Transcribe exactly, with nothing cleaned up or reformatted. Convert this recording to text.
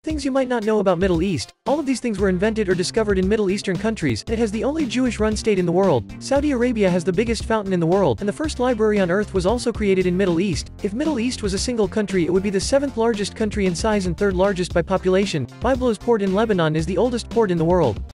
Things you might not know about Middle East. All of these things were invented or discovered in Middle Eastern countries. It has the only Jewish-run state in the world. Saudi Arabia has the biggest fountain in the world, and the first library on earth was also created in Middle East. If Middle East was a single country, it would be the seventh largest country in size and third largest by population. Byblos port in Lebanon is the oldest port in the world.